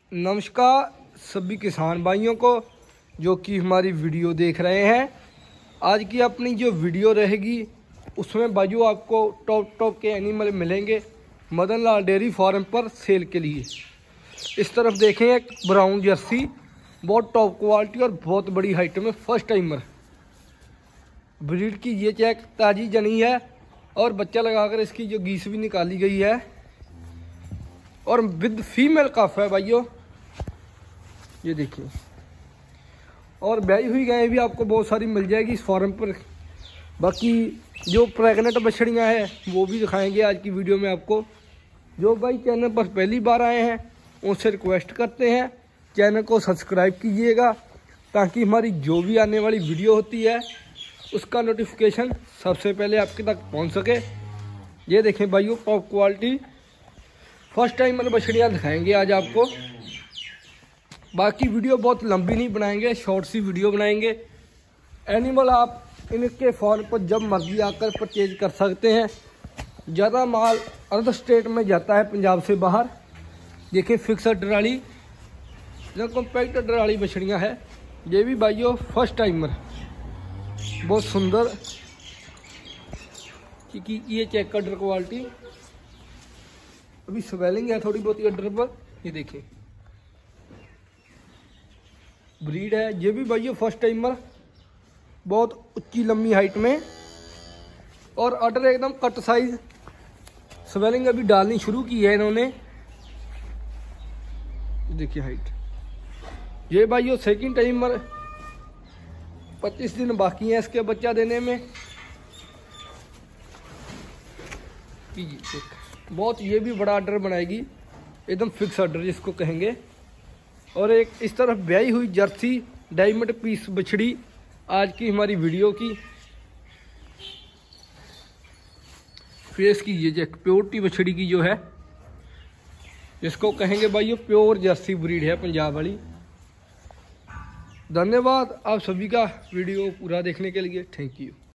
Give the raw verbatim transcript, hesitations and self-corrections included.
नमस्कार सभी किसान भाइयों को जो कि हमारी वीडियो देख रहे हैं। आज की अपनी जो वीडियो रहेगी उसमें भाइयों आपको टॉप टॉप के एनिमल मिलेंगे मदन लाल डेयरी फार्म पर सेल के लिए। इस तरफ देखें एक ब्राउन जर्सी, बहुत टॉप क्वालिटी और बहुत बड़ी हाइट में फर्स्ट टाइमर ब्रीड की। ये चेक ताज़ी जनी है और बच्चा लगाकर इसकी जो गीस भी निकाली गई है और विद फीमेल कफ है भाइयों, ये देखिए। और ब्याई हुई गायें भी आपको बहुत सारी मिल जाएगी इस फार्म पर। बाकी जो प्रेग्नेंट बछड़ियाँ हैं वो भी दिखाएंगे आज की वीडियो में आपको। जो भाई चैनल पर पहली बार आए हैं उनसे रिक्वेस्ट करते हैं चैनल को सब्सक्राइब कीजिएगा ताकि हमारी जो भी आने वाली वीडियो होती है उसका नोटिफिकेशन सबसे पहले आपके तक पहुंच सके। ये देखें भाइयों, टॉप क्वालिटी फर्स्ट टाइम मैंने बछड़ियाँ दिखाएंगे आज आपको। बाकी वीडियो बहुत लंबी नहीं बनाएंगे, शॉर्ट सी वीडियो बनाएंगे। एनिमल आप इनके फार्म पर जब मर्जी आकर परचेज कर सकते हैं। ज़्यादा माल अदर स्टेट में जाता है पंजाब से बाहर। देखिए फिक्स अड्डर वाली या कॉम्पैक्ट अड्डर वाली बछड़ियाँ है। ये भी भाइयों फर्स्ट टाइमर बहुत सुंदर, क्योंकि ये चेक अड्डर क्वालिटी अभी स्वेलिंग है थोड़ी बहुत अड्डर पर। ये देखिए ब्रीड है। ये भी भाइयों फर्स्ट टाइमर बहुत ऊंची लंबी हाइट में और अड्डर एकदम कट साइज। स्वेलिंग अभी डालनी शुरू की है इन्होंने। देखिए हाइट। ये भाइयों सेकंड टाइमर, पच्चीस दिन बाकी हैं इसके बच्चा देने में। बहुत ये भी बड़ा ऑर्डर बनाएगी, एकदम फिक्स ऑर्डर जिसको कहेंगे। और एक इस तरफ ब्याई हुई जर्सी डायमंड पीस बछड़ी आज की हमारी वीडियो की। फेस की ये प्योरिटी बछड़ी की जो है जिसको कहेंगे भाइयों प्योर जर्सी ब्रीड है पंजाब वाली। धन्यवाद आप सभी का वीडियो पूरा देखने के लिए। Thank you.